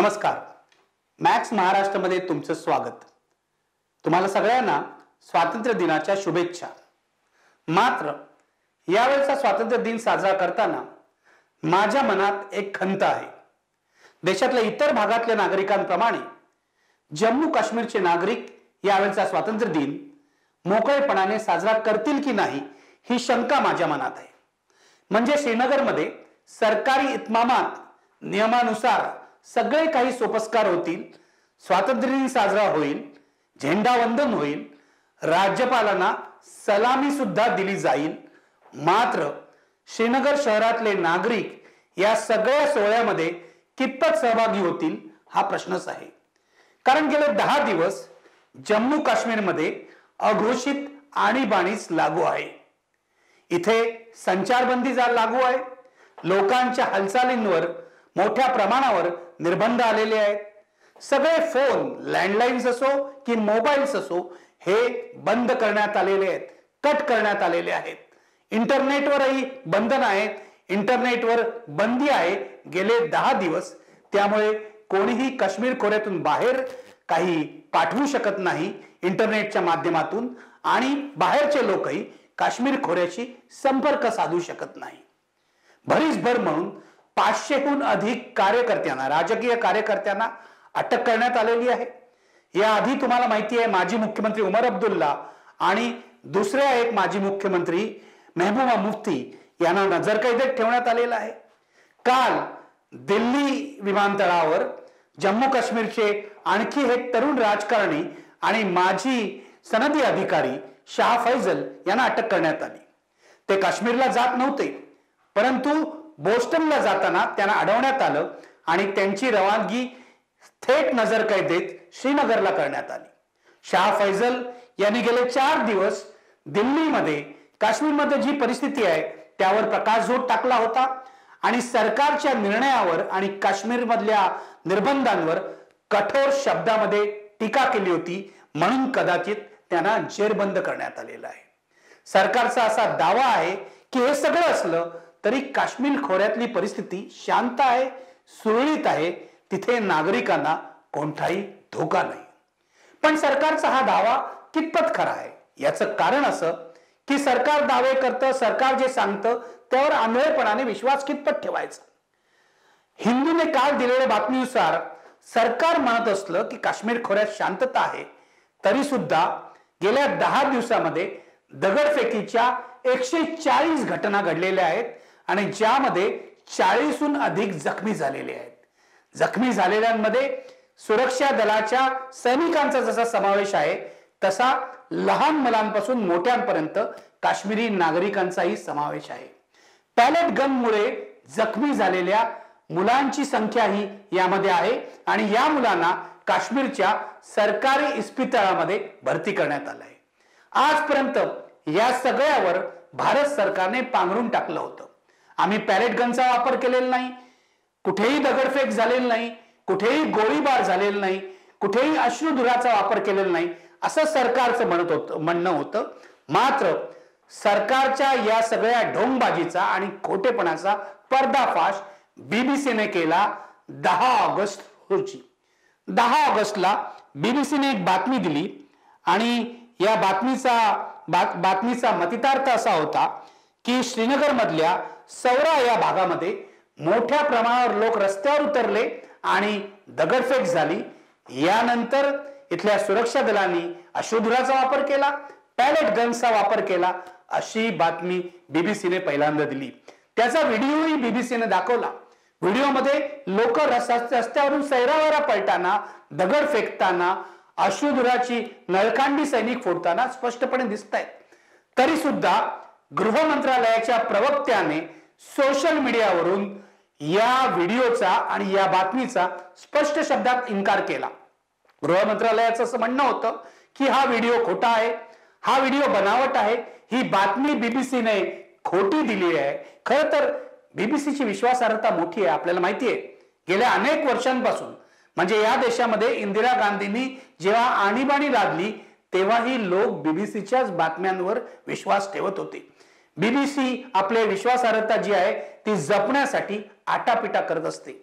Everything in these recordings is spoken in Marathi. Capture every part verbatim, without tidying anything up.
नमस्कार. मॅक्स महाराष्ट्रामध्ये तुमचं स्वागत. तुम्हाला सगळ्यांना स्वातंत्र्य दिनाच्या शुभेच्छा. मात्र यावेळचा स्वातंत्र्य दिन साजरा करताना माझ्या मनात एक खंत आहे. देशातल्या इतर भागातल्या नागरिकांप्रमाणे जम्मू काश्मीरचे नागरिक यावेळचा स्वातंत्र्य दिन मोकळेपणाने साजरा करतील की नाही ही शंका माझ्या मनात आहे. म्हणजे श्रीनगरमध्ये सरकारी इतमामात नियमानुसार सगळे काही सोपस्कार होतील, स्वातंत्र्य दिन साजरा होईल, झेंडावंदन होईल, राज्यपालांना सलामी सुद्धा दिली जाईल. मात्र श्रीनगर शहरातले नागरिक या सगळ्या सोहळ्यामध्ये कितपत सहभागी होतील हा प्रश्नच आहे. कारण गेले दहा दिवस जम्मू काश्मीरमध्ये अघोषित आणीबाणीच लागू आहे. इथे संचारबंदी लागू आहे. लोकांच्या हालचालींवर मोठ्या प्रमाणावर निर्बंध आलेले आहेत. सगळे फोन, लँडलाईन्स असो की मोबाईल्स असो, हे बंद करण्यात आलेले आहेत, कट करण्यात आलेले आहेत. इंटरनेटवरही बंधन आहेत, इंटरनेटवर बंदी आहे गेले दहा दिवस. त्यामुळे कोणीही काश्मीर खोऱ्यातून बाहेर काही पाठवू शकत नाही इंटरनेटच्या माध्यमातून, आणि बाहेरचे लोकही काश्मीर खोऱ्याशी संपर्क साधू शकत नाही. भरीसभर म्हणून पाचशेहून अधिक कार्यकर्त्यांना, राजकीय कार्यकर्त्यांना अटक करण्यात आलेली आहे. याआधी तुम्हाला माहिती आहे माजी मुख्यमंत्री उमर अब्दुल्ला आणि दुसऱ्या एक माजी मुख्यमंत्री मेहबूबा मुफ्ती यांना नजरकैदेत ठेवण्यात आलेला आहे. काल दिल्ली विमानतळावर जम्मू काश्मीरचे आणखी एक तरुण राजकारणी आणि माजी सनदी अधिकारी शाह फैजल यांना अटक करण्यात आली. ते काश्मीरला जात नव्हते, परंतु बोस्टनला जाताना त्यांना अडवण्यात आलं आणि त्यांची रवानगी थेट नजरकैदेत श्रीनगरला करण्यात आली. शाह फैजल यांनी गेले चार दिवस दिल्लीमध्ये काश्मीरमध्ये जी परिस्थिती आहे त्यावर प्रकाशझोत टाकला होता आणि सरकारच्या निर्णयावर आणि काश्मीरमधल्या निर्बंधांवर कठोर शब्दामध्ये टीका केली होती. म्हणून कदाचित त्यांना जेरबंद करण्यात आलेला आहे. सरकारचा असा दावा आहे की हे सगळं असलं तरी काश्मीर खोऱ्यातली परिस्थिती शांत आहे, सुरळीत आहे, तिथे नागरिकांना कोणताही धोका नाही. पण सरकारचा हा दावा कितपत खरा आहे याचं कारण असं की सरकार दावे करतं, सरकार जे सांगतं त्यावर आंधळेपणाने विश्वास कितपत ठेवायचा. हिंदूने काल दिलेल्या बातमीनुसार सरकार म्हणत असलं की काश्मीर खोऱ्यात शांतता आहे, तरी सुद्धा गेल्या दहा दिवसामध्ये दगडफेकीच्या एकशे चाळीस घटना घडलेल्या आहेत आणि ज्यामध्ये चाळीसहून अधिक जखमी झालेले आहेत. जखमी झालेल्यांमध्ये सुरक्षा दलाच्या सैनिकांचा जसा समावेश आहे तसा लहान मुलांपासून मोठ्यांपर्यंत काश्मीरी नागरिकांचाही समावेश आहे. पॅलेट गनमुळे जखमी झालेल्या मुलांची संख्याही यामध्ये आहे आणि या मुलांना काश्मीरच्या सरकारी इस्पितळामध्ये भरती करण्यात आलं आहे. आजपर्यंत या सगळ्यावर भारत सरकारने पांघरून टाकलं होतं. आम्ही पॅलेट गनचा वापर केलेला नाही, कुठेही दगडफेक झालेली नाही, कुठेही गोळीबार झालेला नाही, कुठेही अश्रुधुराचा वापर केलेला नाही असं सरकारचं म्हणत होतं म्हणणं होतं. मात्र सरकारच्या या सगळ्या ढोंगबाजीचा आणि खोटेपणाचा पर्दाफाश बीबीसीने केला दहा ऑगस्ट रोजी. दहा ऑगस्टला बीबीसीने एक बातमी दिली आणि या बातमीचा बात, बातमीचा मतितार्थ असा होता की श्रीनगर मधल्या सौरा या भागामध्ये मोठ्या प्रमाणावर लोक रस्त्यावर उतरले आणि दगडफेक झाली. यानंतर इथल्या सुरक्षा दलांनी अश्रुधुराचा वापर केला, पॅलेट गन्सचा वापर केला, अशी बातमी बीबीसीने पहिल्यांदा दिली. त्याचा व्हिडिओही बीबीसीने दाखवला. व्हिडिओमध्ये लोक रस्त्यावरून सैरावैरा पळताना, दगड फेकताना, अश्रुधुराची नळकांडी सैनिक फोडताना स्पष्टपणे दिसत आहेत. तरी सुद्धा गृह मंत्रालयाच्या प्रवक्त्याने सोशल मीडियावरून या व्हिडिओचा आणि या बातमीचा स्पष्ट शब्दात इन्कार केला. गृह मंत्रालयाचं असं म्हणणं होतं की हा व्हिडिओ खोटा आहे, हा व्हिडिओ बनावट आहे, ही बातमी बीबीसीने खोटी दिली आहे. खरं तर बीबीसीची विश्वासार्हता मोठी आहे. आपल्याला माहिती आहे गेल्या अनेक वर्षांपासून, म्हणजे या देशामध्ये इंदिरा गांधींनी जेव्हा आणीबाणी लादली तेव्हाही लोक बीबीसीच्याच बातम्यांवर विश्वास ठेवत होते. बीबीसी आपले विश्वासार्हता जी आहे ती जपण्यासाठी आटापिटा करत असते.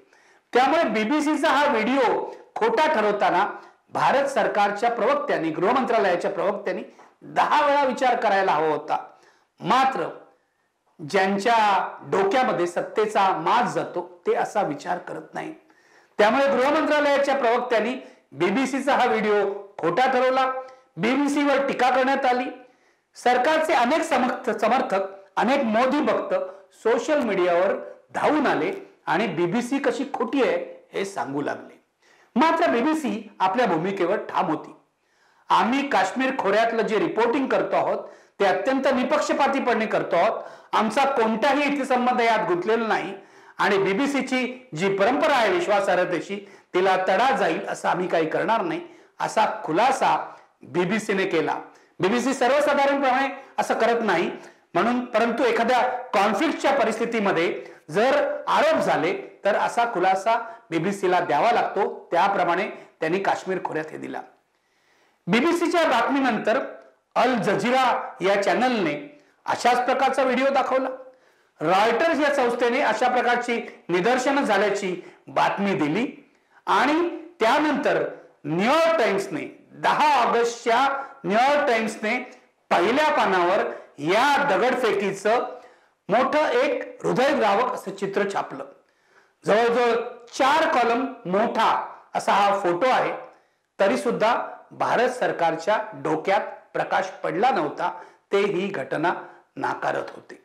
त्यामुळे बीबीसीचा हा व्हिडिओ खोटा ठरवताना भारत सरकारच्या प्रवक्त्यांनी, गृह मंत्रालयाच्या प्रवक्त्यांनी दहा वेळा विचार करायला हवा होता. मात्र ज्यांच्या डोक्यामध्ये सत्तेचा माज जातो ते असा विचार करत नाही. त्यामुळे गृह मंत्रालयाच्या प्रवक्त्यांनी बीबीसीचा हा व्हिडिओ खोटा ठरवला. बीबीसीवर टीका करण्यात आली. सरकारचे अनेक समर्थक, अनेक मोदी भक्त सोशल मीडियावर धावून आले आणि बीबीसी कशी खोटी आहे हे सांगू लागले. मात्र बीबीसी आपल्या भूमिकेवर ठाम होती. आम्ही काश्मीर खोऱ्यातलं जे रिपोर्टिंग करतो आहोत ते अत्यंत निपक्षपातीपणे करतो आहोत. आमचा कोणताही हितसंबंध यात गुंतलेला नाही आणि बीबीसीची जी परंपरा आहे विश्वासार्हतेची तिला तडा जाईल असं आम्ही काही करणार नाही, असा खुलासा बीबीसीने केला. बीबीसी सर्वसाधारणपणे असं करत नाही म्हणून, परंतु एखाद्या कॉन्फ्लिक्टच्या परिस्थितीमध्ये जर आरोप झाले तर असा खुलासा बीबीसीला द्यावा लागतो. त्याप्रमाणे त्यांनी काश्मीर खोऱ्यात हे दिला. बीबीसीच्या बातमीनंतर अल जझीरा या चॅनलने अशाच प्रकारचा व्हिडिओ दाखवला. रॉयटर्स या संस्थेने अशा प्रकारची निदर्शनं झाल्याची बातमी दिली आणि त्यानंतर न्यूयॉर्क टाइम्सने दहा ऑगस्टच्या न्यूयॉर्क टाइम्सने पहिल्या पानावर या दगडफेकीचं मोठं एक हृदयद्रावक असं चित्र छापलं. जवळजवळ चार कॉलम मोठा असा हा फोटो आहे. तरी सुद्धा भारत सरकारच्या डोक्यात प्रकाश पडला नव्हता. ते ही घटना नाकारत होते.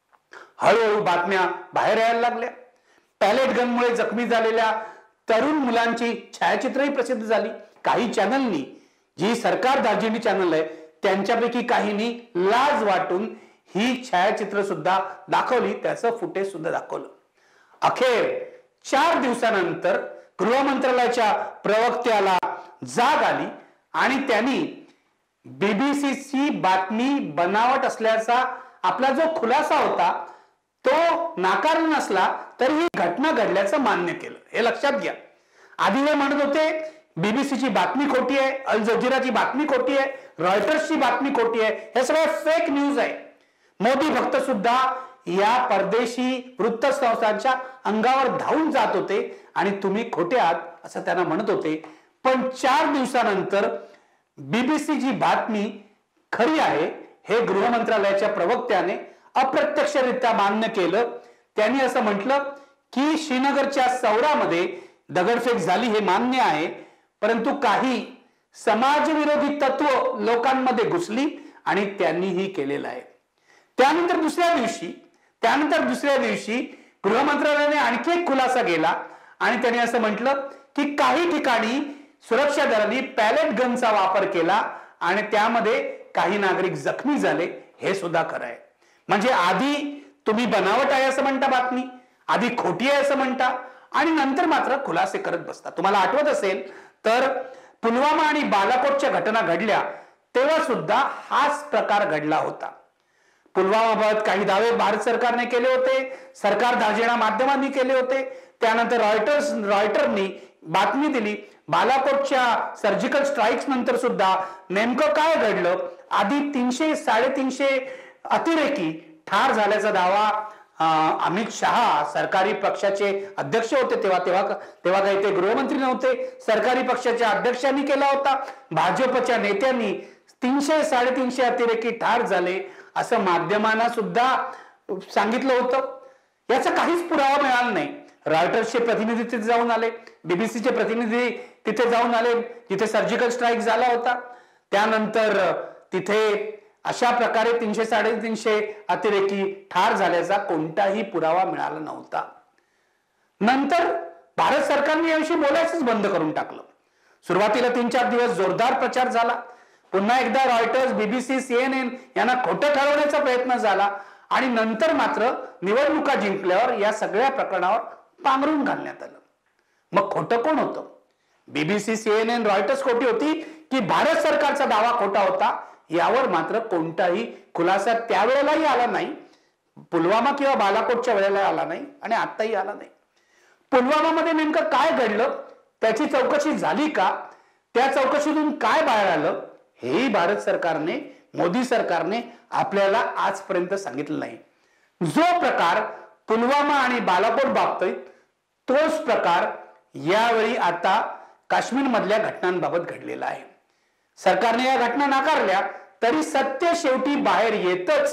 हळूहळू बातम्या बाहेर यायला लागल्या. पॅलेट गनमुळे जखमी झालेल्या तरुण मुलांची छायाचित्रही प्रसिद्ध झाली. काही चॅनलनी, जी सरकार दार्जिनी चॅनल आहे त्यांच्यापैकी काहींनी लाज वाटून ही छायाचित्र सुद्धा दाखवली, त्याचं फुटेज सुद्धा दाखवलं. अखेर चार दिवसानंतर गृह मंत्रालयाच्या प्रवक्त्याला जाग आली आणि त्यांनी बीबीसीची बातमी बनावट असल्याचा आपला जो खुलासा होता तो नाकारला नसला तरी ही घटना घडल्याचं मान्य केलं. हे लक्षात घ्या. आधी हे म्हणत होते बीबीसीची बातमी खोटी आहे, अल जझीराची बातमी खोटी आहे, रॉयटर्सची बातमी खोटी आहे, हे सगळं फेक न्यूज आहे. मोदी भक्त सुद्धा या परदेशी वृत्त संस्थांच्या अंगावर धावून जात होते आणि तुम्ही खोटे आहात असं त्यांना म्हणत होते. पण चार दिवसानंतर बीबीसीची बातमी खरी आहे हे गृह मंत्रालयाच्या प्रवक्त्याने अप्रत्यक्षरित्या मान्य केलं. त्यांनी असं म्हटलं की श्रीनगरच्या सौरामध्ये दगडफेक झाली हे मान्य आहे, परंतु काही समाजविरोधी तत्व लोकांमध्ये घुसली आणि त्यांनी ही केलेलं आहे. त्यानंतर दुसऱ्या दिवशी त्यानंतर दुसऱ्या दिवशी गृह मंत्रालयाने आणखी एक खुलासा केला आणि त्यांनी असं म्हटलं की काही ठिकाणी सुरक्षा दलांनी पॅलेट गनचा वापर केला आणि त्यामध्ये काही नागरिक जखमी झाले. हे सुद्धा खरं आहे. म्हणजे आधी तुम्ही बनावट आहे असं म्हणता बातमी, आधी खोटी आहे असं म्हणता आणि नंतर मात्र खुलासे करत बसता. तुम्हाला आठवत असेल तर पुलवामा आणि बालाकोटच्या घटना घडल्या तेव्हा सुद्धा हाच प्रकार घडला होता. पुलवामाबाबत काही दावे भारत सरकारने केले होते, सरकार दार्जिना माध्यमांनी केले होते. त्यानंतर रॉयटर्स रॉयटरनी बातमी दिली. बालाकोटच्या सर्जिकल स्ट्राईक्स नंतर सुद्धा नेमकं काय घडलं, आधी तीनशे साडेतीनशे अतिरेकी ठार झाल्याचा दावा अमित शहा सरकारी पक्षाचे अध्यक्ष होते तेव्हा तेव्हा तेव्हा काही ते गृहमंत्री नव्हते, सरकारी पक्षाच्या अध्यक्षांनी केला होता. भाजपच्या नेत्यांनी तीनशे साडेतीनशे अतिरेकी ठार झाले असं माध्यमांना सुद्धा सांगितलं होतं. याचा काहीच पुरावा मिळाला नाही. रॉयटर्सचे प्रतिनिधी तिथे जाऊन आले, बीबीसीचे प्रतिनिधी तिथे जाऊन आले जिथे सर्जिकल स्ट्राईक झाला होता. त्यानंतर तिथे अशा प्रकारे तीनशे साडेतीनशे अतिरेकी ठार झाल्याचा कोणताही पुरावा मिळाला नव्हता. नंतर भारत सरकारने याविषयी बोलायचंच बंद करून टाकलं. सुरुवातीला तीन चार दिवस जोरदार प्रचार झाला. पुन्हा एकदा रॉयटर्स, बीबीसी, सीएनएन यांना खोटं ठरवण्याचा प्रयत्न झाला आणि नंतर मात्र निवडणुका जिंकल्यावर या सगळ्या प्रकरणावर पांघरून घालण्यात आलं. मग खोटं कोण होतं? बीबीसी, सीएनएन, रॉयटर्स खोटी होती की भारत सरकारचा दावा खोटा होता? यावर मात्र कोणताही खुलासा त्यावेळेलाही आला नाही, पुलवामा किंवा बालाकोटच्या वेळेला आला नाही आणि आताही आला नाही. पुलवामामध्ये नेमकं काय घडलं, त्याची चौकशी झाली का, त्या चौकशीतून काय बाहेर आलं, हेही भारत सरकारने, मोदी सरकारने आपल्याला आजपर्यंत सांगितलं नाही. जो प्रकार पुलवामा आणि बालाकोट बाबतीत तोच प्रकार यावेळी आता काश्मीर मधल्या घटनांबाबत घडलेला आहे. सरकारने या घटना नाकारल्या तरी सत्य शेवटी बाहेर येतच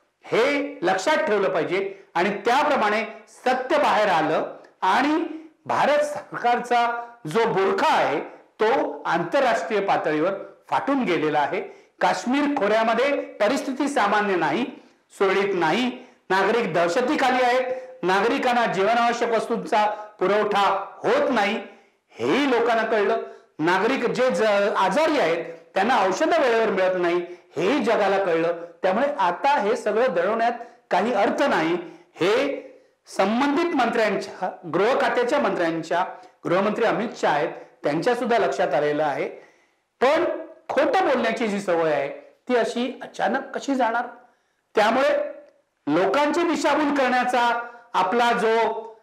हे लक्षात ठेवलं पाहिजे आणि त्याप्रमाणे सत्य बाहेर आलं आणि भारत सरकारचा जो बुरखा आहे तो आंतरराष्ट्रीय पातळीवर फाटून गेलेला आहे. काश्मीर खोऱ्यामध्ये परिस्थिती सामान्य नाही, सुरळीत नाही. नागरिक दहशतीखाली आहेत. नागरिकांना जीवनावश्यक वस्तूंचा पुरवठा होत नाही हेही लोकांना कळलं. नागरिक जे आजारी आहेत त्यांना औषधं वेळेवर मिळत नाही हेही जगाला कळलं. त्यामुळे आता हे सगळं दळवण्यात काही अर्थ नाही हे संबंधित मंत्र्यांच्या, गृह खात्याच्या मंत्र्यांच्या, गृहमंत्री अमित शाह आहेत त्यांच्या सुद्धा लक्षात आलेलं आहे. पण खोटं बोलण्याची जी सवय आहे ती अशी अचानक कशी जाणार? त्यामुळे लोकांची दिशाभूल करण्याचा आपला जो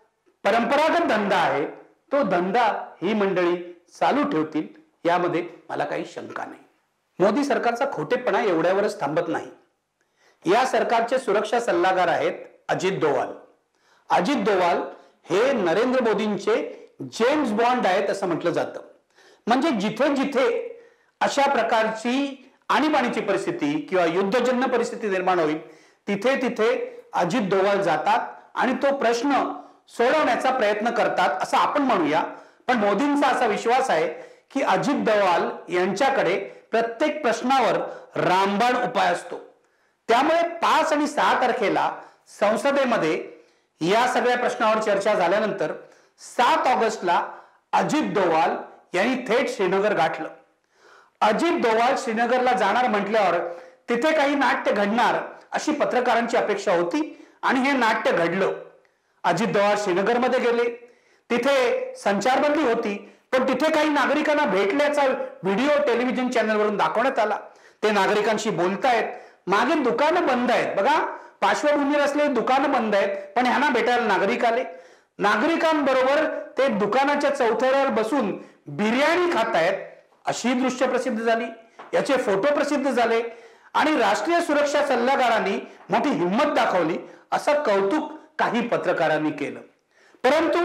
परंपरागत धंदा आहे तो धंदा ही मंडळी चालू ठेवतील यामध्ये मला काही शंका नाही. मोदी सरकारचा खोटेपणा एवढ्यावरच थांबत नाही. या सरकारचे सुरक्षा सल्लागार आहेत अजित डोवाल. अजित डोवाल हे नरेंद्र मोदींचे जेम्स बॉन्ड आहेत असं म्हटलं जातं. म्हणजे जिथे जिथे अशा प्रकारची आणीबाणीची परिस्थिती किंवा युद्धजन्य परिस्थिती निर्माण होईल तिथे तिथे अजित डोवाल जातात आणि तो प्रश्न सोडवण्याचा प्रयत्न करतात असं आपण म्हणूया. पण मोदींचा असा विश्वास आहे की अजित डोवाल यांच्याकडे प्रत्येक प्रश्नावर रामबाण उपाय असतो. त्यामुळे पाच आणि सहा तारखेला संसदेमध्ये या सगळ्या प्रश्नावर चर्चा झाल्यानंतर सात ऑगस्टला अजित डोवाल यांनी थेट श्रीनगर गाठलं. अजित डोवाल श्रीनगरला जाणार म्हटल्यावर तिथे काही नाट्य घडणार अशी पत्रकारांची अपेक्षा होती आणि हे नाट्य घडलं. अजित डोवाल श्रीनगरमध्ये गेले. तिथे संचारबंदी होती पण तिथे काही नागरिकांना भेटल्याचा व्हिडिओ टेलिव्हिजन चॅनलवरून दाखवण्यात आला. ते नागरिकांशी बोलतायत. मागे दुकानं बंद आहेत बघा, पार्श्वभूमीवर असलेली दुकानं बंद आहेत पण ह्यांना भेटायला नागरिक आले. नागरिकांबरोबर ते दुकानाच्या चौथऱ्यावर बसून बिर्याणी खातायत अशी दृश्य प्रसिद्ध झाली. याचे फोटो प्रसिद्ध झाले आणि राष्ट्रीय सुरक्षा सल्लागारांनी मोठी हिंमत दाखवली असं कौतुक काही पत्रकारांनी केलं. परंतु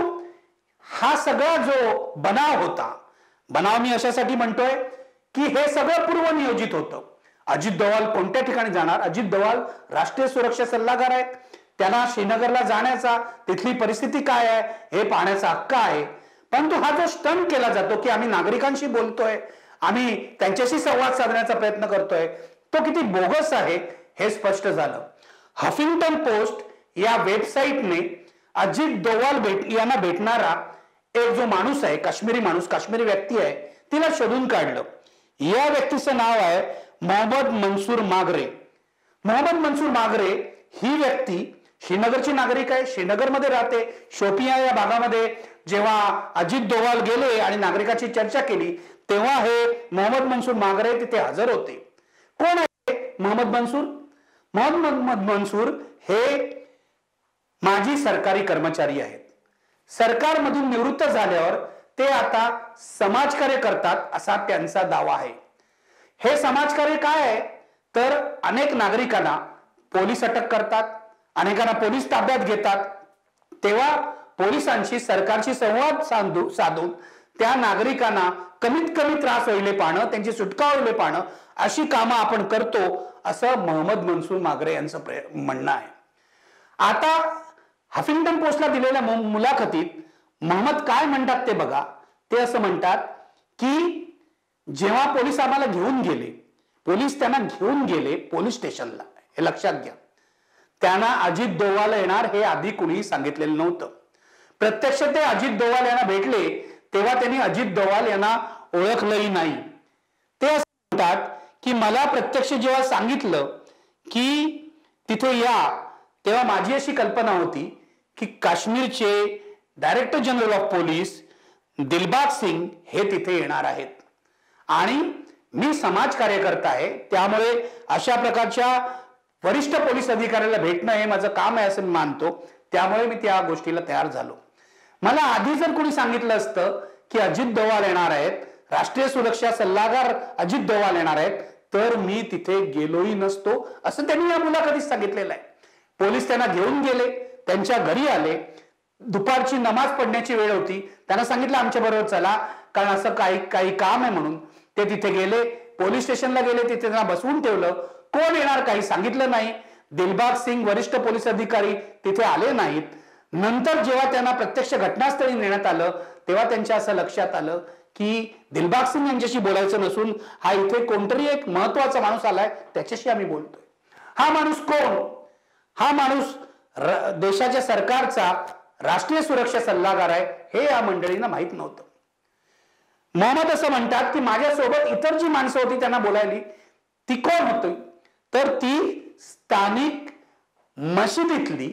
हा सगळा जो बनाव होता, बनाव मी अशासाठी म्हणतोय की हे सगळं पूर्वनियोजित होतं. अजित डोवाल कोणत्या ठिकाणी जाणार? अजित डोवाल राष्ट्रीय सुरक्षा सल्लागार आहेत. त्यांना श्रीनगरला जाण्याचा, तिथली परिस्थिती काय आहे हे पाहण्याचा हक्क आहे. परंतु हा जो स्टंट केला जातो की आम्ही नागरिकांशी बोलतोय, आम्ही त्यांच्याशी संवाद साधण्याचा प्रयत्न करतोय, तो किती बोगस आहे हे स्पष्ट झालं. हफिंग्टन पोस्ट या वेबसाईटने अजित डोवाल भेट यांना भेटणारा एक जो माणूस आहे, काश्मीरी माणूस, काश्मीरी व्यक्ती आहे, तिला शोधून काढलं. या व्यक्तीचं नाव आहे मोहम्मद मंसूर मागरे. मोहम्मद मंसूर मागरे ही व्यक्ती श्रीनगरची नागरिक आहे, श्रीनगरमध्ये राहते. शोपिया या भागामध्ये जेव्हा अजित डोवाल गेले आणि नागरिकांची चर्चा केली तेव्हा हे मोहम्मद मंसूर मागरे तिथे हजर होते. कोण आहे मोहम्मद मंसूर? मोहम्मद मंसूर हे माजी सरकारी कर्मचारी आहेत. सरकारमधून निवृत्त झाल्यावर ते आता समाजकार्य करतात असा त्यांचा दावा आहे. हे समाजकार्य काय आहे तर अनेक नागरिकांना पोलीस अटक करतात, अनेकांना पोलीस ताब्यात घेतात, तेव्हा पोलिसांशी सरकारशी संवाद साधू साधून त्या नागरिकांना कमीत कमी त्रास होईले पाहणं, त्यांची सुटका होईले पाहणं अशी कामं आपण करतो असं मोहम्मद मंसूर मागरे यांचं म्हणणं आहे. आता हफिंग्टन पोस्टला दिलेल्या मुलाखतीत मोहम्मद काय म्हणतात ते बघा. ते असं म्हणतात की जेव्हा पोलीस आम्हाला घेऊन गेले, पोलीस त्यांना घेऊन गेले पोलीस स्टेशनला, हे लक्षात घ्या, त्यांना अजित डोवाल येणार हे आधी कुणीही सांगितलेलं नव्हतं. प्रत्यक्ष ते अजित डोवाल यांना भेटले तेव्हा त्यांनी अजित डोवाल यांना ओळखलंही नाही. ते असं म्हणतात की मला प्रत्यक्ष जेव्हा सांगितलं की तिथे या तेव्हा माझी अशी कल्पना होती की काश्मीरचे director general of police Dilbag Singh हे तिथे येणार आहेत आणि मी समाज कार्यकर्ता आहे, त्यामुळे अशा प्रकारच्या वरिष्ठ पोलीस अधिकाऱ्याला भेटणं हे माझं काम आहे असं मी मानतो. त्यामुळे मी त्या गोष्टीला तयार झालो. मला आधी जर कोणी सांगितलं असतं की अजित डोवाल येणार आहेत, राष्ट्रीय सुरक्षा सल्लागार अजित डोवाल येणार आहेत, तर मी तिथे गेलोही नसतो असं त्यांनी या मुलाखतीत सांगितलेलं आहे. पोलीस त्यांना घेऊन गेले, त्यांच्या घरी आले, दुपारची नमाज पडण्याची वेळ होती, त्यांना सांगितलं आमच्या बरोबर चला, कारण असं काही काही काम आहे म्हणून ते तिथे गेले. पोलीस स्टेशनला गेले, तिथे त्यांना बसवून ठेवलं. कोण येणार काही सांगितलं नाही. दिलबाग सिंग वरिष्ठ पोलीस अधिकारी तिथे आले नाहीत. नंतर जेव्हा त्यांना प्रत्यक्ष घटनास्थळी नेण्यात आलं तेव्हा त्यांच्या असं लक्षात आलं की दिलबाग सिंग यांच्याशी बोलायचं नसून हा इथे कोणतरी एक महत्वाचा माणूस आलाय, त्याच्याशी आम्ही बोलतोय. हा माणूस कोण? हा माणूस देशाच्या सरकारचा राष्ट्रीय सुरक्षा सल्लागार आहे, हे या मंडळींना माहित नव्हतं. मोहम्मद असं म्हणतात की माझ्यासोबत इतर जी माणसं होती त्यांना बोलायली, ती कोण होती? तर ती स्थानिक मशिदीतली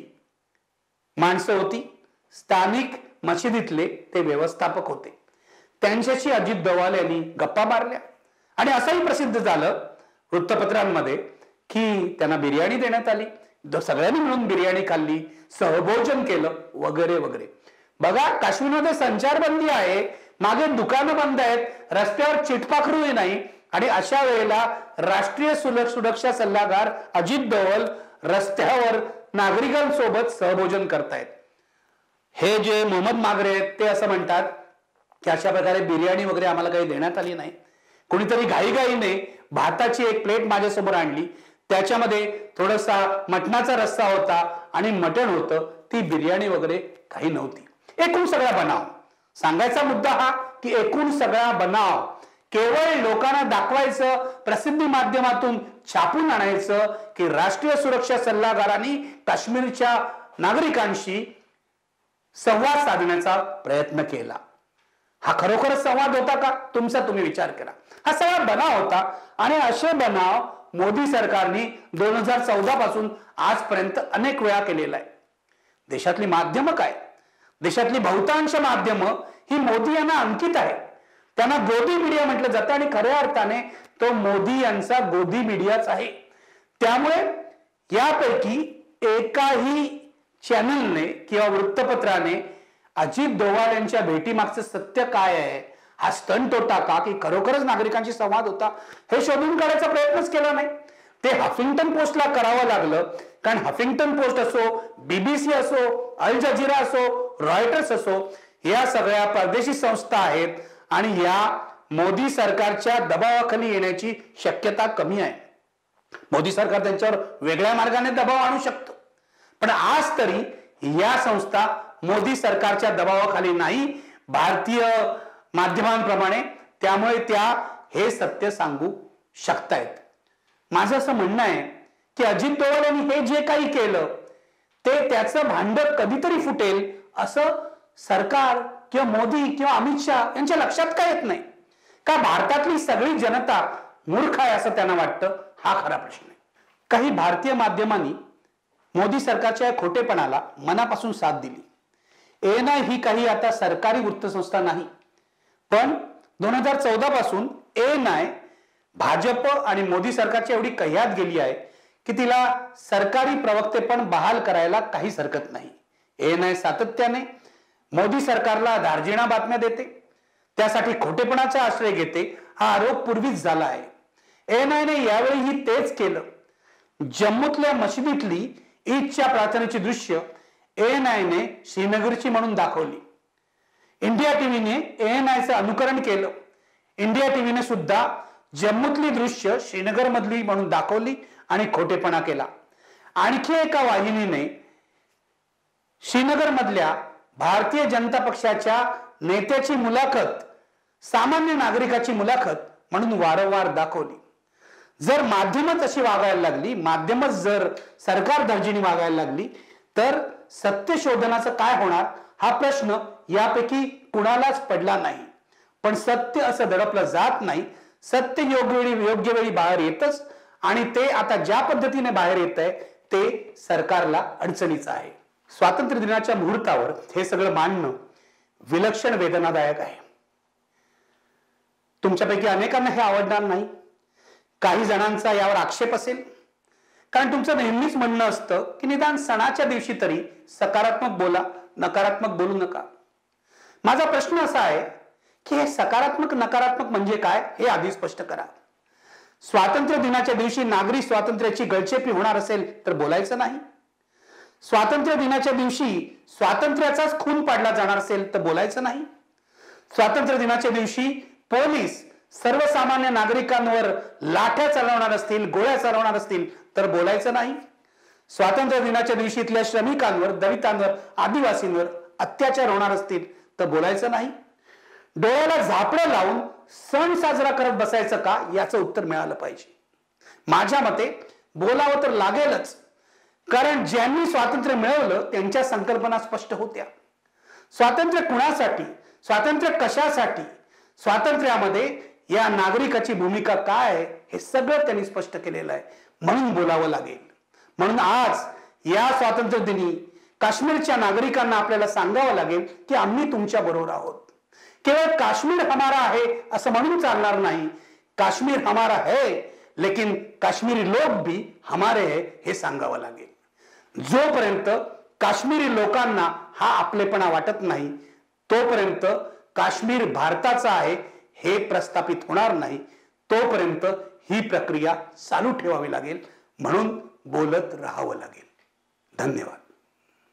माणसं होती. स्थानिक मशिदीतले ते व्यवस्थापक होते. त्यांच्याशी अजित डोवाल यांनी गप्पा मारल्या आणि असंही प्रसिद्ध झालं वृत्तपत्रांमध्ये की त्यांना बिर्याणी देण्यात आली. सगळ्यांनी मिळून बिर्याणी खाल्ली, सहभोजन केलं वगैरे वगैरे. बघा, काश्मीरमध्ये संचारबंदी आहे, मागे दुकानं बंद आहेत, रस्त्यावर चिटपाखरूही नाही, आणि अशा वेळेला राष्ट्रीय सुरक्षा सल्लागार अजित डोवाल रस्त्यावर नागरिकांसोबत सहभोजन करतायत. हे जे मोहम्मद मागरे आहेत ते असं म्हणतात की अशा प्रकारे बिर्याणी वगैरे आम्हाला काही देण्यात आली नाही. कोणीतरी घाईघाईने भाताची एक प्लेट माझ्यासमोर आणली, त्याच्यामध्ये थोडासा मटणाचा रस्सा होता आणि मटण होतं, ती बिर्याणी वगैरे काही नव्हती. एकूण सगळा बनाव. सांगायचा मुद्दा हा की एकूण सगळा बनाव केवळ लोकांना दाखवायचं, प्रसिद्धी माध्यमातून छापून आणायचं की राष्ट्रीय सुरक्षा सल्लागारांनी काश्मीरच्या नागरिकांशी संवाद साधण्याचा प्रयत्न केला. हा खरोखरच संवाद होता का? तुमचा तुम्ही विचार करा. हा सगळा बनाव होता आणि असे बनाव मोदी सरकारने दोन हजार चौदा पासून आजपर्यंत अनेक वेळा केलेला आहे. देशातली माध्यमं काय? देशातली बहुतांश माध्यमं ही मोदी यांना अंकित आहे. त्यांना गोदी मीडिया म्हटलं जातं आणि खऱ्या अर्थाने तो मोदी यांचा गोदी मीडियाच आहे. त्यामुळे यापैकी एकाही चॅनलने किंवा वृत्तपत्राने अजित डोवाल यांच्या भेटीमागचं सत्य काय आहे, हा स्टंट होता का की खरोखरच नागरिकांशी संवाद होता, हे शोधून काढायचा प्रयत्नच केला नाही. ते हफिंग्टन पोस्टला करावं लागलं, कारण हफिंग्टन पोस्ट असो, बीबीसी असो, अल जझीरा असो, रॉयटर्स असो, या सगळ्या परदेशी संस्था आहेत आणि या मोदी सरकारच्या दबावाखाली येण्याची शक्यता कमी आहे. मोदी सरकार त्यांच्यावर वेगळ्या मार्गाने दबाव आणू शकतं, पण आज तरी या संस्था मोदी सरकारच्या दबावाखाली नाही, भारतीय माध्यमांप्रमाणे. त्यामुळे त्या हे सत्य सांगू शकतायत. माझं असं म्हणणं आहे की अजित डोवाल यांनी हे जे काही केलं ते त्याचं भांड कधीतरी फुटेल असं सरकार किंवा मोदी किंवा अमित शहा यांच्या लक्षात काय येत नाही का? भारतातली सगळी जनता मूर्ख आहे असं त्यांना वाटतं? हा खरा प्रश्न आहे. काही भारतीय माध्यमांनी मोदी सरकारच्या खोटेपणाला मनापासून साथ दिली. एएनआय ही काही आता सरकारी वृत्तसंस्था नाही, पण दोन हजार चौदा पासून एएनआय भाजप आणि मोदी सरकारच्या एवढी कह्यात गेली आहे की तिला सरकारी प्रवक्तेपण बहाल करायला काहीच हरकत नाही. एएनआय सातत्याने मोदी सरकारला धार्जिणा बातम्या देते, त्यासाठी खोटेपणाचा आश्रय घेते. हा आरोप पूर्वीच झाला आहे. एएनआयने यावेळीही तेच केलं. जम्मूतल्या मशिदीतली ईदच्या प्रार्थनेची दृश्य एएनआयने श्रीनगरची म्हणून दाखवली. इंडिया टीव्हीने एएनआयचं अनुकरण केलं. इंडिया टीव्हीने सुद्धा जम्मूतली दृश्य श्रीनगर मधली म्हणून दाखवली आणि खोटेपणा केला. आणखी एका वाहिनीने श्रीनगर मधल्या भारतीय जनता पक्षाच्या नेत्याची मुलाखत सामान्य नागरिकाची मुलाखत म्हणून वारंवार दाखवली. जर माध्यमच अशी वागायला लागली, माध्यमच जर सरकार दर्जिनी वागायला लागली, तर सत्य शोधनाचं काय होणार हा प्रश्न यापैकी कुणालाच पडला नाही. पण सत्य असं दडपलं जात नाही. सत्य योग्य वेळी योग्य वेळी बाहेर येतच आणि ते आता ज्या पद्धतीने बाहेर येत आहे ते सरकारला अडचणीचं आहे. स्वातंत्र्य दिनाच्या मुहूर्तावर हे सगळं मांडणं विलक्षण वेदनादायक आहे. तुमच्यापैकी अनेकांना हे आवडणार नाही. काही जणांचा यावर आक्षेप असेल, कारण तुमचं नेहमीच म्हणणं असतं की निदान सणाच्या दिवशी तरी सकारात्मक बोला, नकारात्मक बोलू नका. माझा प्रश्न असा आहे की हे सकारात्मक नकारात्मक म्हणजे काय हे आधी स्पष्ट करा. स्वातंत्र्य दिनाच्या दिवशी नागरी स्वातंत्र्याची गळचेपी होणार असेल तर बोलायचं नाही. स्वातंत्र्य दिनाच्या दिवशी स्वातंत्र्याचाच खून पाडला जाणार असेल तर बोलायचं नाही. स्वातंत्र्य दिनाच्या दिवशी पोलीस सर्वसामान्य नागरिकांवर लाठ्या चालवणार असतील, गोळ्या चालवणार असतील तर बोलायचं नाही. स्वातंत्र्य दिनाच्या दिवशी इथल्या श्रमिकांवर, दलितांवर, आदिवासींवर अत्याचार होणार असतील तर बोलायचं नाही. डोळ्याला झापडं लावून सण साजरा करत बसायचं का, याचं उत्तर मिळालं पाहिजे. माझ्या मते बोलावं तर लागेलच, कारण ज्यांनी स्वातंत्र्य मिळवलं त्यांच्या संकल्पना स्पष्ट होत्या. स्वातंत्र्य कुणासाठी, स्वातंत्र्य कशासाठी, स्वातंत्र्यामध्ये या नागरिकाची भूमिका काय आहे हे सगळं त्यांनी स्पष्ट केलेलं आहे. म्हणून बोलावं लागेल. म्हणून आज या स्वातंत्र्य दिनी काश्मीरच्या नागरिकांना आपल्याला सांगावं लागेल की आम्ही तुमच्या बरोबर आहोत. केवळ काश्मीर हमारा आहे असं म्हणून चालणार नाही. काश्मीर हमारा है लेकिन काश्मीरी लोग भी हमारे है हे सांगावं लागेल. जोपर्यंत काश्मीरी लोकांना हा आपलेपणा वाटत नाही तोपर्यंत काश्मीर भारताचा आहे हे प्रस्थापित होणार नाही. तोपर्यंत ही प्रक्रिया चालू ठेवावी लागेल. म्हणून बोलत राहावं लागेल. धन्यवाद.